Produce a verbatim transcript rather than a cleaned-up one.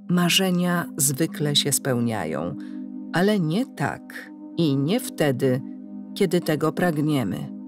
Marzenia zwykle się spełniają, ale nie tak i nie wtedy, kiedy tego pragniemy.